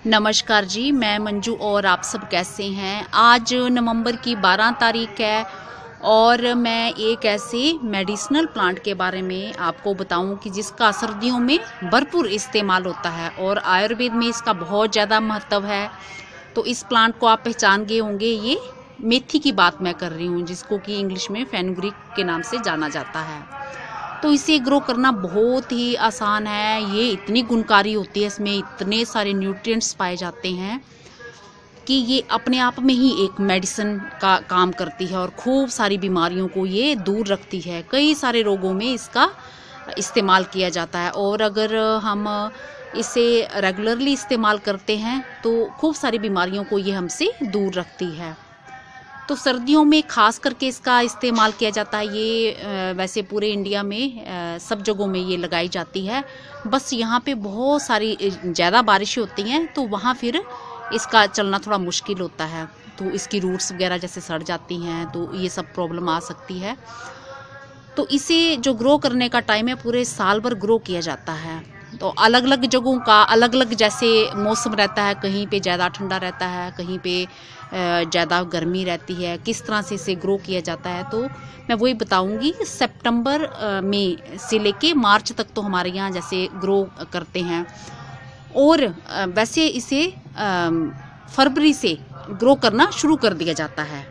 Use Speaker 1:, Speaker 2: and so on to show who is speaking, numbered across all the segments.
Speaker 1: नमस्कार जी, मैं मंजू और आप सब कैसे हैं। आज नवंबर की 12 तारीख है और मैं एक ऐसे मेडिसिनल प्लांट के बारे में आपको बताऊं कि जिसका सर्दियों में भरपूर इस्तेमाल होता है और आयुर्वेद में इसका बहुत ज़्यादा महत्व है। तो इस प्लांट को आप पहचान गए होंगे, ये मेथी की बात मैं कर रही हूँ, जिसको कि इंग्लिश में फेनुग्रीक के नाम से जाना जाता है। तो इसे ग्रो करना बहुत ही आसान है। ये इतनी गुणकारी होती है, इसमें इतने सारे न्यूट्रिएंट्स पाए जाते हैं कि ये अपने आप में ही एक मेडिसिन का काम करती है और खूब सारी बीमारियों को ये दूर रखती है। कई सारे रोगों में इसका इस्तेमाल किया जाता है और अगर हम इसे रेगुलरली इस्तेमाल करते हैं तो खूब सारी बीमारियों को ये हमसे दूर रखती है। तो सर्दियों में खास करके इसका इस्तेमाल किया जाता है। ये वैसे पूरे इंडिया में सब जगहों में ये लगाई जाती है। बस यहाँ पे बहुत सारी ज़्यादा बारिशें होती हैं तो वहाँ फिर इसका चलना थोड़ा मुश्किल होता है। तो इसकी रूट्स वगैरह जैसे सड़ जाती हैं तो ये सब प्रॉब्लम आ सकती है। तो इसे जो ग्रो करने का टाइम है, पूरे साल भर ग्रो किया जाता है। तो अलग अलग जगहों का अलग अलग जैसे मौसम रहता है, कहीं पे ज़्यादा ठंडा रहता है, कहीं पे ज़्यादा गर्मी रहती है। किस तरह से इसे ग्रो किया जाता है तो मैं वही बताऊंगी। सितंबर में से लेके मार्च तक तो हमारे यहाँ जैसे ग्रो करते हैं और वैसे इसे फरवरी से ग्रो करना शुरू कर दिया जाता है।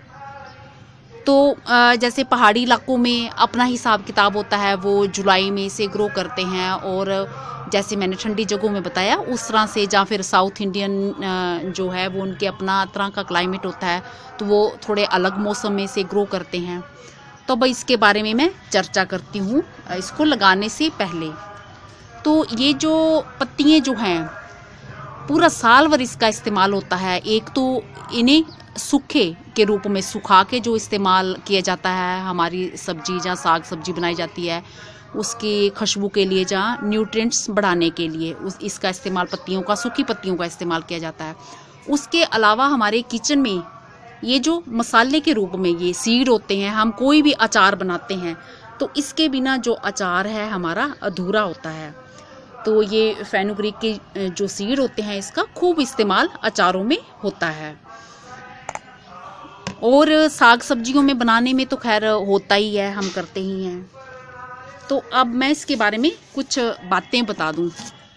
Speaker 1: तो जैसे पहाड़ी इलाकों में अपना हिसाब किताब होता है, वो जुलाई में इसे ग्रो करते हैं और जैसे मैंने ठंडी जगहों में बताया उस तरह से, या फिर साउथ इंडियन जो है वो उनके अपना तरह का क्लाइमेट होता है तो वो थोड़े अलग मौसम में इसे ग्रो करते हैं। तो अब इसके बारे में मैं चर्चा करती हूँ। इसको लगाने से पहले तो ये जो पत्तियाँ जो हैं पूरा साल भर इसका इस्तेमाल होता है। एक तो इन्हें सूखे के रूप में सुखा के जो इस्तेमाल किया जाता है, हमारी सब्जी जहाँ साग सब्जी बनाई जाती है उसकी खुशबू के लिए, जहाँ न्यूट्रिएंट्स बढ़ाने के लिए इसका इस्तेमाल पत्तियों का, सूखी पत्तियों का इस्तेमाल किया जाता है। उसके अलावा हमारे किचन में ये जो मसाले के रूप में ये सीड होते हैं, हम कोई भी अचार बनाते हैं तो इसके बिना जो अचार है हमारा अधूरा होता है। तो ये फेनुग्रीक के जो सीड होते हैं इसका खूब इस्तेमाल अचारों में होता है और साग सब्जियों में बनाने में तो खैर होता ही है, हम करते ही हैं। तो अब मैं इसके बारे में कुछ बातें बता दूं।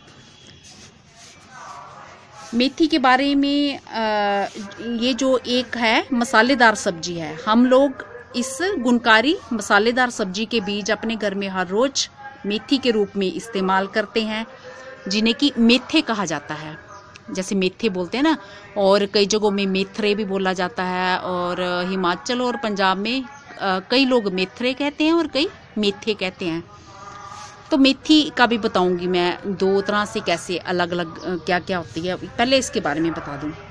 Speaker 1: मेथी के बारे में ये जो एक है मसालेदार सब्जी है, हम लोग इस गुणकारी मसालेदार सब्जी के बीज अपने घर में हर रोज मेथी के रूप में इस्तेमाल करते हैं, जिन्हें कि मेथे कहा जाता है। जैसे मेथे बोलते हैं ना, और कई जगहों में मेथरे भी बोला जाता है और हिमाचल और पंजाब में कई लोग मेथरे कहते हैं और कई मेथे कहते हैं। तो मेथी का भी बताऊंगी मैं दो तरह से, कैसे अलग अलग क्या क्या होती है। पहले इसके बारे में बता दूं,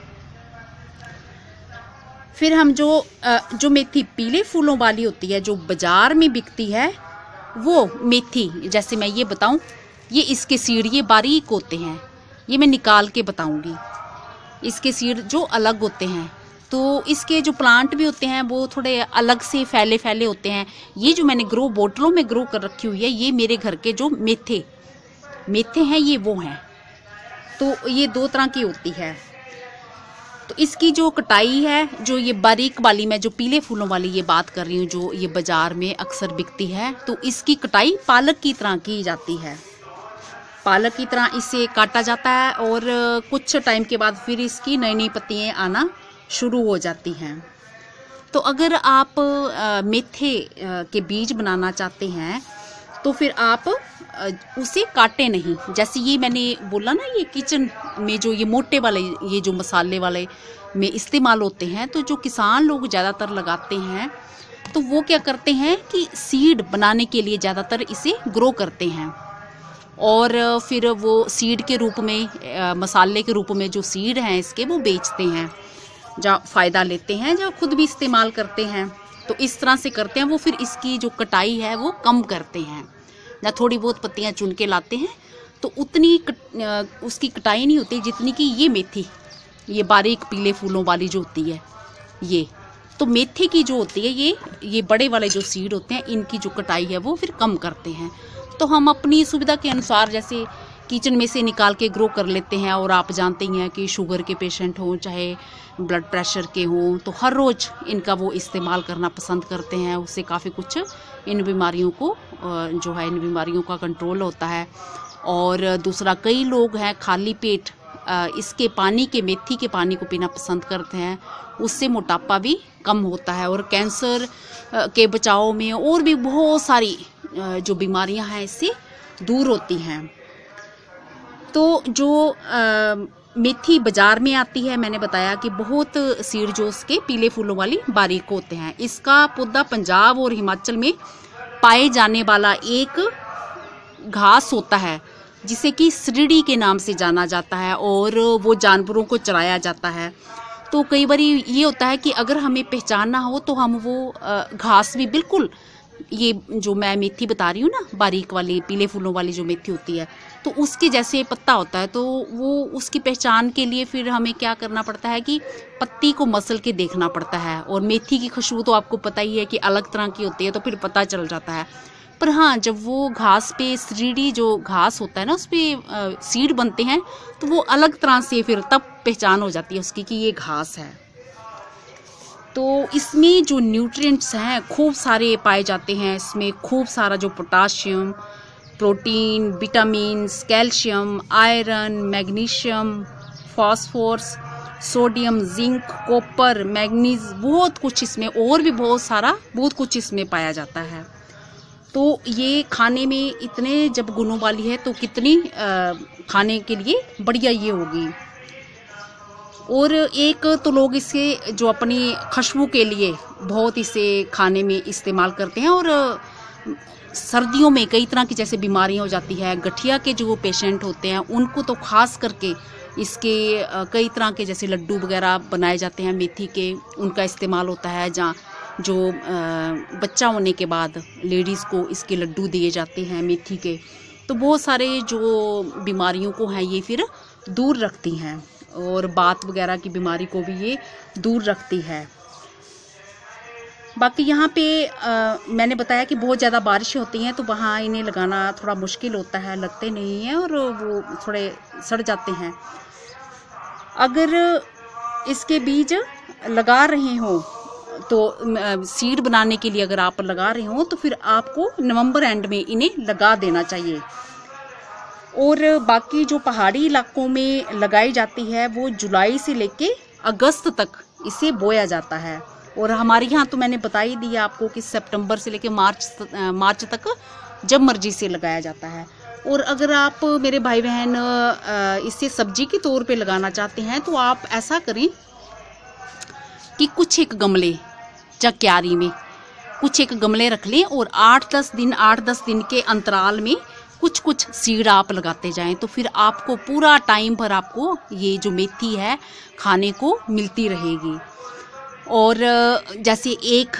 Speaker 1: फिर हम जो मेथी पीले फूलों वाली होती है जो बाजार में बिकती है, वो मेथी जैसे मैं ये बताऊं, ये इसके सीड ये बारीक होते हैं, ये मैं निकाल के बताऊंगी। इसके सीड जो अलग होते हैं, तो इसके जो प्लांट भी होते हैं वो थोड़े अलग से फैले फैले होते हैं। ये जो मैंने ग्रो बोतलों में ग्रो कर रखी हुई है, ये मेरे घर के जो मेथे हैं ये वो हैं। तो ये दो तरह की होती है। तो इसकी जो कटाई है, जो ये बारीक वाली, मैं जो पीले फूलों वाली ये बात कर रही हूँ, जो ये बाजार में अक्सर बिकती है, तो इसकी कटाई पालक की तरह की जाती है। पालक की तरह इसे काटा जाता है और कुछ टाइम के बाद फिर इसकी नई नई पत्तियाँ आना शुरू हो जाती हैं। तो अगर आप मेथे के बीज बनाना चाहते हैं तो फिर आप उसे काटे नहीं। जैसे ये मैंने बोला ना, ये किचन में जो ये मोटे वाले, ये जो मसाले वाले में इस्तेमाल होते हैं, तो जो किसान लोग ज़्यादातर लगाते हैं तो वो क्या करते हैं कि सीड बनाने के लिए ज़्यादातर इसे ग्रो करते हैं और फिर वो सीड के रूप में, मसाले के रूप में जो सीड हैं इसके वो बेचते हैं, जहाँ फ़ायदा लेते हैं, जहाँ खुद भी इस्तेमाल करते हैं। तो इस तरह से करते हैं वो। फिर इसकी जो कटाई है वो कम करते हैं, जहाँ थोड़ी बहुत पत्तियाँ चुन के लाते हैं तो उतनी उसकी कटाई नहीं होती जितनी कि ये मेथी, ये बारीक पीले फूलों वाली जो होती है ये। तो मेथी की जो होती है ये बड़े वाले जो सीड होते हैं, इनकी जो कटाई है वो फिर कम करते हैं। तो हम अपनी सुविधा के अनुसार, जैसे किचन में से निकाल के ग्रो कर लेते हैं। और आप जानते ही हैं कि शुगर के पेशेंट हों चाहे ब्लड प्रेशर के हों, तो हर रोज़ इनका वो इस्तेमाल करना पसंद करते हैं। उससे काफ़ी कुछ इन बीमारियों को जो है इन बीमारियों का कंट्रोल होता है। और दूसरा, कई लोग हैं खाली पेट इसके पानी के मेथी के पानी को पीना पसंद करते हैं। उससे मोटापा भी कम होता है और कैंसर के बचाव में और भी बहुत सारी जो बीमारियां हैं इससे दूर होती हैं। तो जो मेथी बाज़ार में आती है, मैंने बताया कि बहुत सीड जो उसके पीले फूलों वाली बारीक होते हैं। इसका पौधा पंजाब और हिमाचल में पाए जाने वाला एक घास होता है जिसे कि सरीड़ी के नाम से जाना जाता है और वो जानवरों को चराया जाता है। तो कई बार ये होता है कि अगर हमें पहचानना हो तो हम वो घास भी बिल्कुल, ये जो मैं मेथी बता रही हूँ ना, बारीक वाली पीले फूलों वाली जो मेथी होती है, तो उसके जैसे पत्ता होता है। तो वो उसकी पहचान के लिए फिर हमें क्या करना पड़ता है कि पत्ती को मसल के देखना पड़ता है। और मेथी की खुशबू तो आपको पता ही है कि अलग तरह की होती है, तो फिर पता चल जाता है। पर हाँ, जब वो घास पे सरीड़ी जो घास होता है ना, उस पर सीड बनते हैं, तो वो अलग तरह से फिर तब पहचान हो जाती है उसकी कि ये घास है। तो इसमें जो न्यूट्रिएंट्स हैं खूब सारे पाए जाते हैं। इसमें खूब सारा जो potassium, protein, vitamins, calcium, iron, magnesium, phosphorus, sodium, zinc, copper, manganese, बहुत कुछ इसमें, और भी बहुत कुछ इसमें पाया जाता है। तो ये खाने में इतने जब गुणों वाली है तो कितनी खाने के लिए बढ़िया ये होगी। और एक तो लोग इसे जो अपनी खुशबू के लिए बहुत इसे खाने में इस्तेमाल करते हैं। और सर्दियों में कई तरह की जैसे बीमारियां हो जाती है, गठिया के जो पेशेंट होते हैं उनको तो खास करके इसके कई तरह के जैसे लड्डू वगैरह बनाए जाते हैं मेथी के, उनका इस्तेमाल होता है। जहाँ जो बच्चा होने के बाद लेडीज़ को इसके लड्डू दिए जाते हैं मेथी के। तो बहुत सारे जो बीमारियों को हैं ये फिर दूर रखती हैं और बात वगैरह की बीमारी को भी ये दूर रखती है। बाकी यहाँ पे मैंने बताया कि बहुत ज़्यादा बारिश होती हैं तो वहाँ इन्हें लगाना थोड़ा मुश्किल होता है, लगते नहीं हैं और वो थोड़े सड़ जाते हैं। अगर इसके बीज लगा रहे हो तो सीड बनाने के लिए अगर आप लगा रहे हो तो फिर आपको नवंबर एंड में इन्हें लगा देना चाहिए। और बाकी जो पहाड़ी इलाकों में लगाई जाती है वो जुलाई से लेके अगस्त तक इसे बोया जाता है। और हमारे यहाँ तो मैंने बता ही दिया आपको कि सितंबर से लेके मार्च तक जब मर्जी से लगाया जाता है। और अगर आप मेरे भाई बहन इसे सब्जी के तौर पे लगाना चाहते हैं तो आप ऐसा करें कि कुछ एक गमले या क्यारी में कुछ एक गमले रख लें और 8-10 दिन के अंतराल में कुछ सीड आप लगाते जाएं। तो फिर आपको पूरा टाइम पर आपको ये जो मेथी है खाने को मिलती रहेगी। और जैसे एक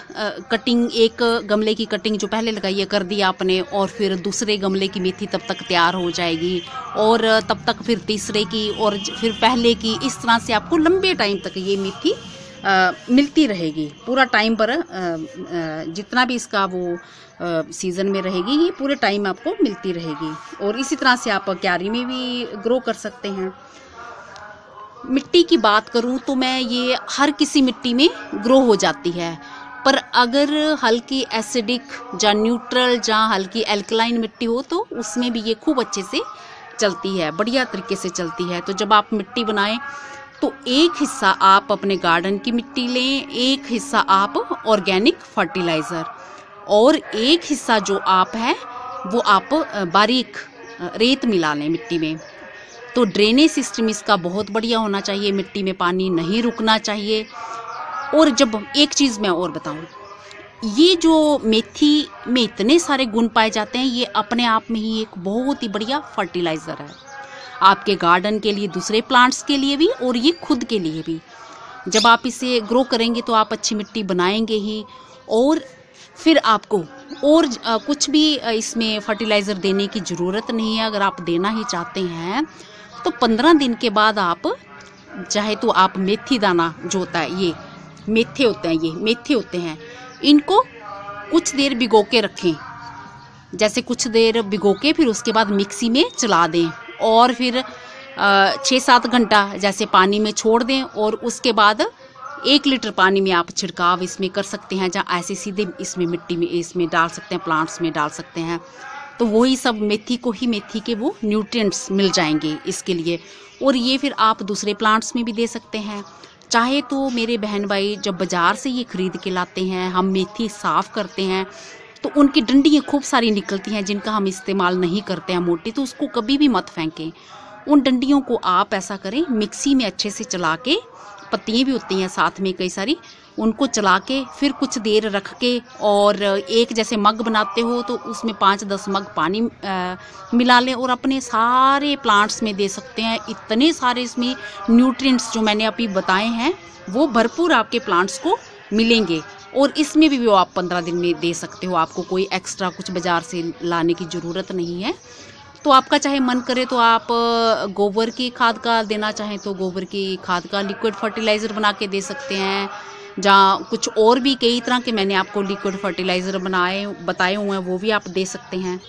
Speaker 1: गमले की कटिंग जो पहले लगाई है कर दी आपने, और फिर दूसरे गमले की मेथी तब तक तैयार हो जाएगी, और तब तक फिर तीसरे की, और फिर पहले की, इस तरह से आपको लंबे टाइम तक ये मेथी मिलती रहेगी। पूरा टाइम पर जितना भी इसका वो सीज़न में रहेगी ये पूरे टाइम आपको मिलती रहेगी। और इसी तरह से आप क्यारी में भी ग्रो कर सकते हैं। मिट्टी की बात करूं तो मैं ये हर किसी मिट्टी में ग्रो हो जाती है, पर अगर हल्की एसिडिक या न्यूट्रल या हल्की एल्कलाइन मिट्टी हो तो उसमें भी ये खूब अच्छे से चलती है, बढ़िया तरीके से चलती है। तो जब आप मिट्टी बनाएं तो एक हिस्सा आप अपने गार्डन की मिट्टी लें, एक हिस्सा आप ऑर्गेनिक फर्टिलाइज़र, और एक हिस्सा जो आप है वो आप बारीक रेत मिला लें मिट्टी में। तो ड्रेनेज सिस्टम इसका बहुत बढ़िया होना चाहिए, मिट्टी में पानी नहीं रुकना चाहिए। और जब एक चीज़ मैं और बताऊं, ये जो मेथी में इतने सारे गुण पाए जाते हैं, ये अपने आप में ही एक बहुत ही बढ़िया फर्टिलाइज़र है आपके गार्डन के लिए, दूसरे प्लांट्स के लिए भी और ये खुद के लिए भी। जब आप इसे ग्रो करेंगे तो आप अच्छी मिट्टी बनाएंगे ही, और फिर आपको और कुछ भी इसमें फर्टिलाइज़र देने की ज़रूरत नहीं है। अगर आप देना ही चाहते हैं तो 15 दिन के बाद आप चाहे तो आप मेथी दाना जो होता है, ये मेथे होते हैं, इनको कुछ देर भिगो के रखें। जैसे कुछ देर भिगो के फिर उसके बाद मिक्सी में चला दें और फिर 6-7 घंटा जैसे पानी में छोड़ दें और उसके बाद 1 लीटर पानी में आप छिड़काव इसमें कर सकते हैं, जहाँ ऐसे सीधे इसमें मिट्टी में इसमें डाल सकते हैं, प्लांट्स में डाल सकते हैं। तो वही सब मेथी को ही मेथी के वो न्यूट्रिएंट्स मिल जाएंगे इसके लिए। और ये फिर आप दूसरे प्लांट्स में भी दे सकते हैं। चाहे तो मेरे बहन भाई जब बाज़ार से ये ख़रीद के लाते हैं, हम मेथी साफ़ करते हैं तो उनकी डंडियाँ खूब सारी निकलती हैं जिनका हम इस्तेमाल नहीं करते हैं मोटी, तो उसको कभी भी मत फेंकें। उन डंडियों को आप ऐसा करें, मिक्सी में अच्छे से चला के, पत्तियाँ भी होती हैं साथ में कई सारी, उनको चला के फिर कुछ देर रख के, और एक जैसे मग बनाते हो तो उसमें 5-10 मग पानी मिला लें और अपने सारे प्लांट्स में दे सकते हैं। इतने सारे इसमें न्यूट्रिएंट्स जो मैंने अभी बताए हैं वो भरपूर आपके प्लांट्स को मिलेंगे। और इसमें भी वो आप 15 दिन में दे सकते हो, आपको कोई एक्स्ट्रा कुछ बाज़ार से लाने की ज़रूरत नहीं है। तो आपका चाहे मन करे तो आप गोबर की खाद का देना चाहें तो गोबर की खाद का लिक्विड फर्टिलाइज़र बना के दे सकते हैं, जहाँ कुछ और भी कई तरह के मैंने आपको लिक्विड फर्टिलाइज़र बताए हुए हैं, वो भी आप दे सकते हैं।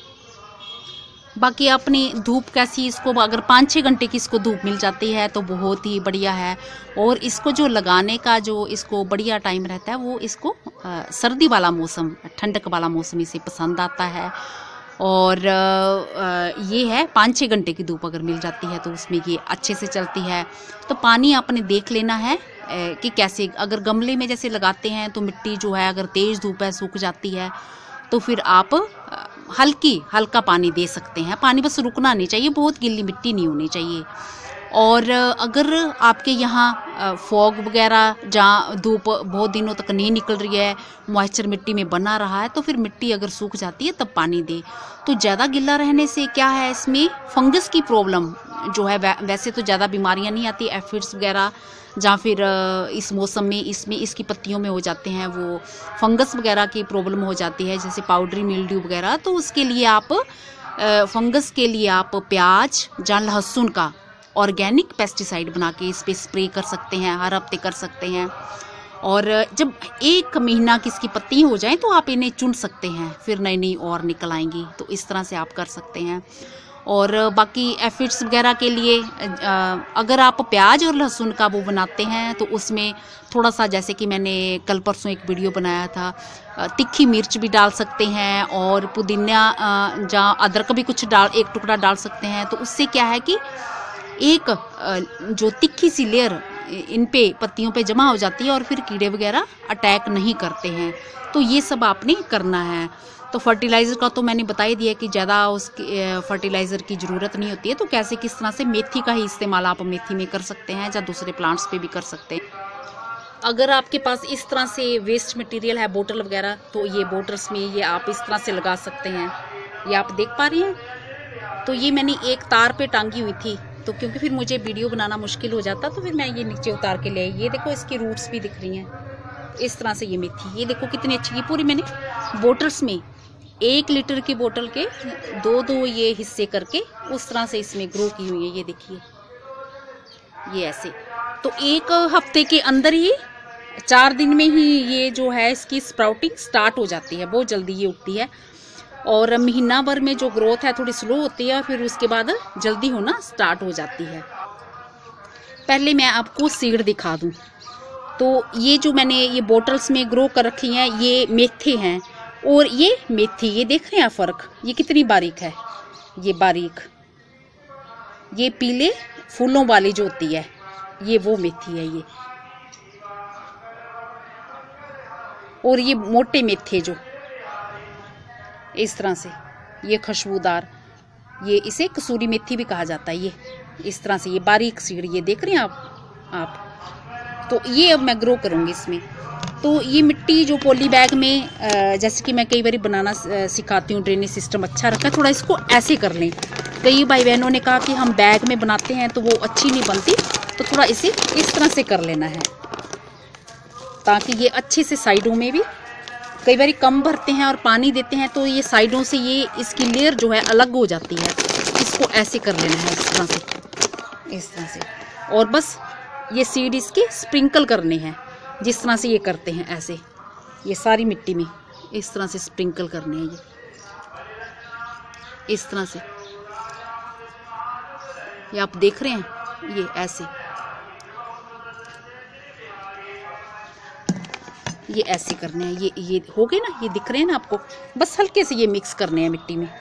Speaker 1: बाकी अपनी धूप कैसी, इसको अगर 5-6 घंटे की इसको धूप मिल जाती है तो बहुत ही बढ़िया है। और इसको जो लगाने का जो इसको बढ़िया टाइम रहता है वो इसको सर्दी वाला मौसम, ठंडक वाला मौसम इसे पसंद आता है। और ये है 5-6 घंटे की धूप अगर मिल जाती है तो उसमें ये अच्छे से चलती है। तो पानी आपने देख लेना है कि कैसे, अगर गमले में जैसे लगाते हैं तो मिट्टी जो है अगर तेज़ धूप है सूख जाती है तो फिर आप हल्का पानी दे सकते हैं। पानी बस रुकना नहीं चाहिए, बहुत गीली मिट्टी नहीं होनी चाहिए। और अगर आपके यहाँ फॉग वगैरह, जहाँ धूप बहुत दिनों तक नहीं निकल रही है, मॉइस्चर मिट्टी में बना रहा है, तो फिर मिट्टी अगर सूख जाती है तब पानी दे। तो ज़्यादा गिल्ला रहने से क्या है, इसमें फंगस की प्रॉब्लम जो है, वैसे तो ज़्यादा बीमारियां नहीं आती, एफिड्स वगैरह, जहाँ फिर इस मौसम में इसमें इसकी पत्तियों में हो जाते हैं वो फंगस वगैरह की प्रॉब्लम हो जाती है, जैसे पाउडरी मिल्ड्यू वगैरह। तो उसके लिए आप फंगस के लिए आप प्याज या लहसुन का ऑर्गेनिक पेस्टिसाइड बना के इस पर स्प्रे कर सकते हैं, हर हफ्ते कर सकते हैं। और जब 1 महीना की इसकी पत्ती हो जाए तो आप इन्हें चुन सकते हैं, फिर नई नई और निकल आएंगी। तो इस तरह से आप कर सकते हैं। और बाकी एफिड्स वगैरह के लिए अगर आप प्याज और लहसुन का वो बनाते हैं तो उसमें थोड़ा सा, जैसे कि मैंने कल परसों एक वीडियो बनाया था, तीखी मिर्च भी डाल सकते हैं और पुदीना या अदरक भी कुछ एक टुकड़ा डाल सकते हैं। तो उससे क्या है कि एक जो तिखी सी लेयर इन पे पत्तियों पे जमा हो जाती है और फिर कीड़े वगैरह अटैक नहीं करते हैं। तो ये सब आपने करना है। तो फर्टिलाइज़र का तो मैंने बता ही दिया कि ज़्यादा उसकी फर्टिलाइज़र की ज़रूरत नहीं होती है। तो कैसे किस तरह से मेथी का ही इस्तेमाल आप मेथी में कर सकते हैं या दूसरे प्लांट्स पे भी कर सकते हैं। अगर आपके पास इस तरह से वेस्ट मटेरियल है, बोतल वगैरह, तो ये बोटल्स में ये आप इस तरह से लगा सकते हैं। ये आप देख पा रही हैं। तो ये मैंने एक तार पे टांगी हुई थी, तो क्योंकि फिर मुझे वीडियो बनाना मुश्किल हो जाता तो फिर मैं ये नीचे उतार के ले आई। ये देखो इसकी रूट्स भी दिख रही हैं। इस तरह से ये मेथी, ये देखो कितनी अच्छी, ये पूरी मैंने बोटल्स में 1 लीटर की बोतल के 2-2 ये हिस्से करके उस तरह से इसमें ग्रो की हुई है। ये देखिए, ये ऐसे। तो 1 हफ्ते के अंदर ही 4 दिन में ही ये जो है इसकी स्प्राउटिंग स्टार्ट हो जाती है, बहुत जल्दी ये उगती है। और महीना भर में जो ग्रोथ है थोड़ी स्लो होती है, फिर उसके बाद जल्दी होना स्टार्ट हो जाती है। पहले मैं आपको सीड दिखा दूं। तो ये जो मैंने ये बोटल्स में ग्रो कर रखी हैं, ये मेथी हैं और ये मेथी, ये देख रहे हैं फ़र्क, ये कितनी बारीक है। ये बारीक, ये पीले फूलों वाली जो होती है, ये वो मेथी है ये। और ये मोटे मेथे जो इस तरह से, ये खुशबूदार, ये इसे कसूरी मेथी भी कहा जाता है। ये इस तरह से, ये बारीक सीड, ये देख रहे हैं आप। तो ये अब मैं ग्रो करूँगी इसमें। तो ये मिट्टी जो पॉली बैग में, जैसे कि मैं कई बार बनाना सिखाती हूँ, ड्रेनेज सिस्टम अच्छा रखा, थोड़ा इसको ऐसे कर लें। कई भाई बहनों ने कहा कि हम बैग में बनाते हैं तो वो अच्छी नहीं बनती, तो थोड़ा इसे इस तरह से कर लेना है ताकि ये अच्छे से साइडों में भी, कई बार कम भरते हैं और पानी देते हैं तो ये साइडों से ये इसकी लेयर जो है अलग हो जाती है। इसको ऐसे कर लेना है इस तरह से, इस तरह से। और बस ये सीड इसके स्प्रिंकल करने हैं, जिस तरह से ये करते हैं ऐसे, ये सारी मिट्टी में इस तरह से स्प्रिंकल करने हैं, ये इस तरह से। ये आप देख रहे हैं, ये ऐसे, ये ऐसे करने हैं। ये हो गए ना, ये दिख रहे हैं ना आपको। बस हल्के से ये मिक्स करने हैं मिट्टी में।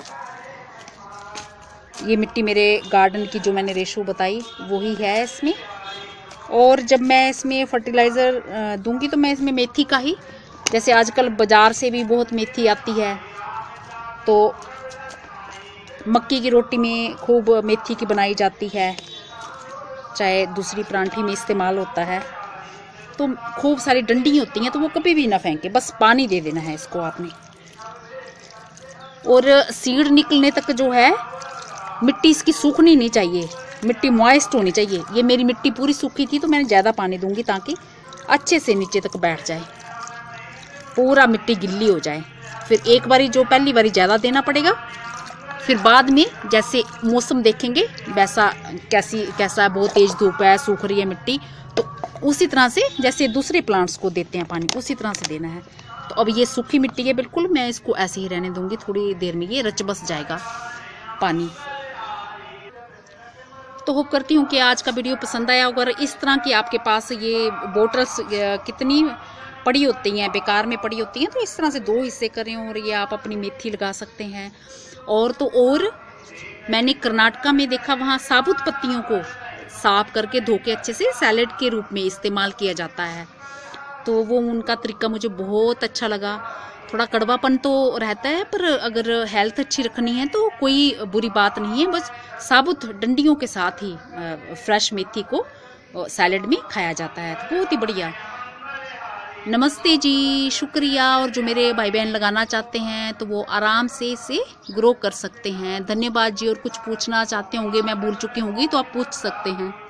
Speaker 1: ये मिट्टी मेरे गार्डन की जो मैंने रेशो बताई वही है इसमें। और जब मैं इसमें फर्टिलाइज़र दूंगी तो मैं इसमें मेथी का ही, जैसे आजकल बाज़ार से भी बहुत मेथी आती है, तो मक्की की रोटी में खूब मेथी की बनाई जाती है, चाहे दूसरी परांठी में इस्तेमाल होता है। तो खूब सारी डंडी होती हैं, तो वो कभी भी ना फेंके, बस पानी दे देना है इसको आपने। और सीड निकलने तक जो है मिट्टी इसकी सूखनी नहीं चाहिए, मिट्टी मॉइस्ट होनी चाहिए। ये मेरी मिट्टी पूरी सूखी थी तो मैंने ज़्यादा पानी दूंगी ताकि अच्छे से नीचे तक बैठ जाए, पूरा मिट्टी गिल्ली हो जाए। फिर एक बारी जो पहली बारी ज़्यादा देना पड़ेगा, फिर बाद में जैसे मौसम देखेंगे वैसा कैसा है, बहुत तेज़ धूप है, सूख रही है मिट्टी, तो उसी तरह से जैसे दूसरे प्लांट्स को देते हैं पानी, उसी तरह से देना है। तो अब ये सूखी मिट्टी है बिल्कुल, मैं इसको ऐसे ही रहने दूंगी, थोड़ी देर में ये रच बस जाएगा पानी। तो होप करती हूँ कि आज का वीडियो पसंद आया। अगर इस तरह की आपके पास ये बोटल्स कितनी पड़ी होती हैं, बेकार में पड़ी होती हैं, तो इस तरह से 2 हिस्से करें और ये आप अपनी मेथी लगा सकते हैं। और तो और मैंने कर्नाटका में देखा, वहाँ साबुत पत्तियों को साफ करके धो के अच्छे से सैलेड के रूप में इस्तेमाल किया जाता है। तो वो उनका तरीका मुझे बहुत अच्छा लगा। थोड़ा कड़वापन तो रहता है, पर अगर हेल्थ अच्छी रखनी है तो कोई बुरी बात नहीं है। बस साबुत डंडियों के साथ ही फ्रेश मेथी को सैलेड में खाया जाता है, तो बहुत ही बढ़िया। नमस्ते जी, शुक्रिया। और जो मेरे भाई बहन लगाना चाहते हैं तो वो आराम से इसे ग्रो कर सकते हैं। धन्यवाद जी। और कुछ पूछना चाहते होंगे, मैं भूल चुकी होंगी, तो आप पूछ सकते हैं।